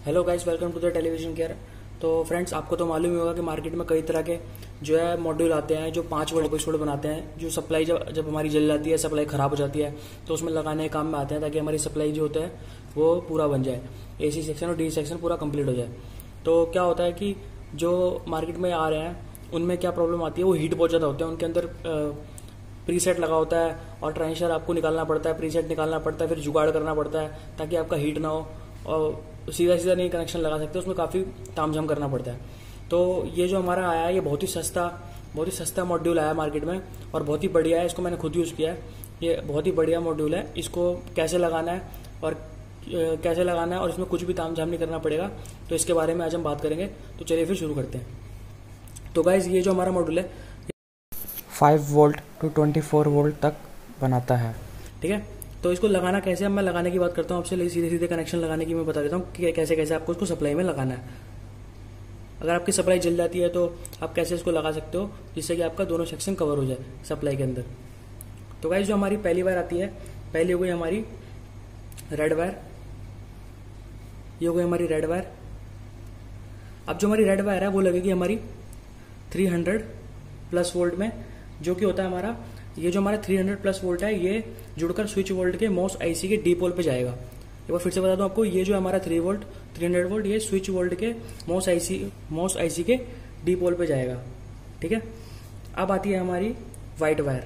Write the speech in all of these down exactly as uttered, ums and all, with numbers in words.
Hello guys, welcome to the television care. तो friends, आपको तो मालूम ही होगा कि मार्केट में कई तरह के जो है मॉड्यूल आते हैं जो पाँच वोल्ट एपिसोड बनाते हैं। जो सप्लाई जब जब हमारी जल जाती है, सप्लाई खराब हो जाती है, तो उसमें लगाने के काम में आते हैं ताकि हमारी सप्लाई जो होता है वो पूरा बन जाए, एसी सेक्शन और डी सेक्शन पूरा कंप्लीट हो जाए। तो क्या होता है कि जो मार्केट में आ रहे हैं उनमें क्या प्रॉब्लम आती है, वो हीट बहुत ज़्यादा होते हैं, उनके अंदर प्रीसेट लगा होता है और ट्रांसफर आपको निकालना पड़ता है, प्रीसेट निकालना पड़ता है, फिर जुगाड़ करना पड़ता है ताकि आपका हीट ना हो, और सीधा सीधा नहीं कनेक्शन लगा सकते, उसमें काफ़ी तामझाम करना पड़ता है। तो ये जो हमारा आया है ये बहुत ही सस्ता बहुत ही सस्ता मॉड्यूल आया मार्केट में और बहुत ही बढ़िया है। इसको मैंने खुद यूज़ किया है, ये बहुत ही बढ़िया मॉड्यूल है। इसको कैसे लगाना है और कैसे लगाना है और इसमें कुछ भी तामझाम नहीं करना पड़ेगा, तो इसके बारे में आज हम बात करेंगे। तो चलिए फिर शुरू करते हैं। तो गाइज, ये जो हमारा मॉड्यूल है five volt to twenty four volt तक बनाता है, ठीक है। तो इसको लगाना कैसे, अब मैं लगाने की बात करता हूँ आपसे, सीधे सीधे कनेक्शन लगाने की मैं बता देता हूँ कि कैसे कैसे आपको इसको सप्लाई में लगाना है। अगर आपकी सप्लाई जल जाती है तो आप कैसे इसको लगा सकते हो जिससे कि आपका दोनों सेक्शन कवर हो जाए सप्लाई के अंदर। तो गाइस, जो हमारी पहली वायर आती है, पहली हो गई हमारी रेड वायर, ये हो गई हमारी रेड वायर। अब जो हमारी रेड वायर है वो लगेगी हमारी थ्री हंड्रेड प्लस वोल्ट में, जो कि होता है हमारा, ये जो हमारा थ्री हंड्रेड प्लस वोल्ट है ये जुड़कर स्विच वोल्ट के मोस आईसी के डी पोल पे जाएगा। एक बार फिर से बता दूं आपको, ये जो हमारा three volt three hundred volt ये स्विच वोल्ट के मोस आईसी मोस आईसी के डी पोल पे जाएगा, ठीक है। अब आती है हमारी व्हाइट वायर।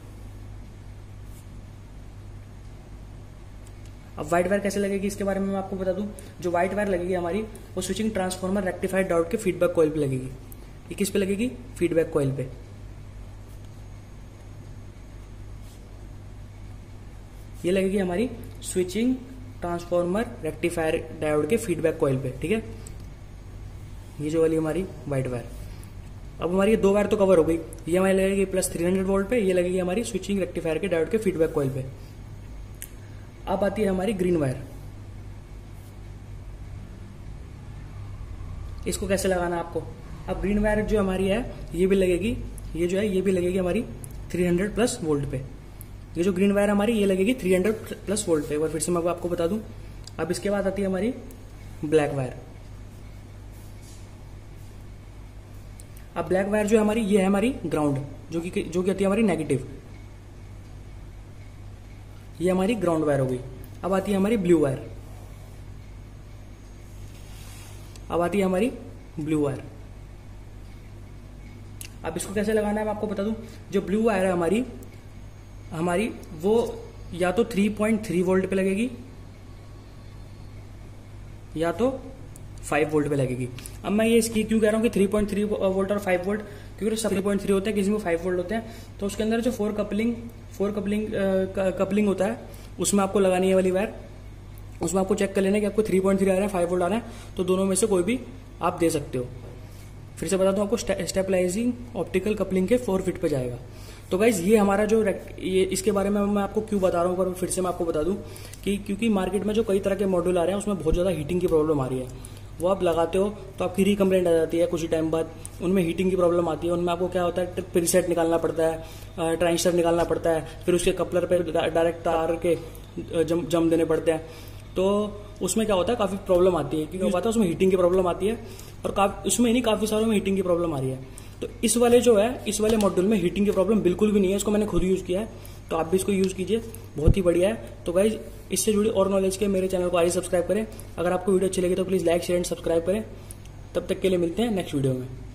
अब व्हाइट वायर कैसे लगेगी इसके बारे में मैं आपको बता दूं। जो व्हाइट वायर लगेगी हमारी वो स्विचिंग ट्रांसफार्मर रेक्टिफाइड डायोड के फीडबैक कॉइल पे लगेगी। ये किस पे लगेगी? फीडबैक कॉइल पे। ये लगेगी हमारी स्विचिंग ट्रांसफार्मर रेक्टिफायर डायोड के फीडबैक कॉइल पे, ठीक है। ये जो वाली हमारी व्हाइट वायर। अब हमारी ये दो वायर तो कवर हो गई। ये हमारी लगेगी प्लस थ्री हंड्रेड वोल्ट पे, ये लगेगी हमारी स्विचिंग रेक्टिफायर के डायोड के फीडबैक कॉइल पे। अब आती है हमारी ग्रीन वायर। इसको कैसे लगाना है आपको। अब ग्रीन वायर जो हमारी है ये भी लगेगी, ये जो है ये भी लगेगी हमारी थ्री हंड्रेड प्लस वोल्ट पे। ये जो ग्रीन वायर हमारी ये लगेगी थ्री हंड्रेड प्लस वोल्ट पे। एक बार फिर से मैं आपको बता दूं। अब इसके बाद आती है हमारी ब्लैक वायर। अब ब्लैक वायर जो है हमारी ये है हमारी ग्राउंड, जो कि जो कि आती है हमारी नेगेटिव। ये हमारी ग्राउंड वायर हो गई। अब आती है हमारी ब्लू वायर। अब आती है हमारी ब्लू वायर। अब इसको कैसे लगाना है मैं आपको बता दूं। जो ब्लू वायर है हमारी हमारी वो या तो थ्री पॉइंट थ्री वोल्ट पे लगेगी या तो फाइव वोल्ट पे लगेगी। अब मैं ये इसकी क्यों कह रहा हूँ कि थ्री पॉइंट थ्री वोल्ट और फाइव वोल्ट, क्योंकि सब थ्री पॉइंट थ्री होते हैं, किसी में फाइव वोल्ट होते हैं। तो उसके अंदर जो four coupling four coupling coupling होता है उसमें आपको लगानी है वाली वायर। उसमें आपको चेक कर लेना कि आपको थ्री पॉइंट थ्री आ रहा है, फाइव वोल्ट आ रहा है, तो दोनों में से कोई भी आप दे सकते हो। फिर से बता दूं आपको, स्टेबलाइजिंग ऑप्टिकल कपलिंग के फोर फीट पे जाएगा। तो गाइज, ये हमारा जो ये इसके बारे में मैं आपको क्यों बता रहा हूँ, पर फिर से मैं आपको बता दूं कि क्योंकि मार्केट में जो कई तरह के मॉड्यूल आ रहे हैं उसमें बहुत ज्यादा हीटिंग की प्रॉब्लम आ रही है। वो आप लगाते हो तो आपकी री कंप्लेंट आ जाती है कुछ ही टाइम बाद, उनमें हीटिंग की प्रॉब्लम आती है। उनमें आपको क्या होता है, प्रीसेट निकालना पड़ता है, ट्रांजिस्टर निकालना पड़ता है, फिर उसके कपलर पे डायरेक्ट तार के जम जम देने पड़ते हैं। तो उसमें क्या होता है, काफी प्रॉब्लम आती है, क्योंकि पता है उसमें हीटिंग की प्रॉब्लम आती है, और काफी उसमें नहीं काफी सारों में हीटिंग की प्रॉब्लम आ रही है। तो इस वाले जो है इस वाले मॉड्यूल में हीटिंग की प्रॉब्लम बिल्कुल भी नहीं है। इसको मैंने खुद यूज किया है, तो आप भी इसको यूज कीजिए, बहुत ही बढ़िया है। तो गाइज, इससे जुड़ी और नॉलेज के मेरे चैनल को आज सब्सक्राइब करें। अगर आपको वीडियो अच्छी लगी तो please like share and subscribe करें। तब तक के लिए मिलते हैं नेक्स्ट वीडियो में।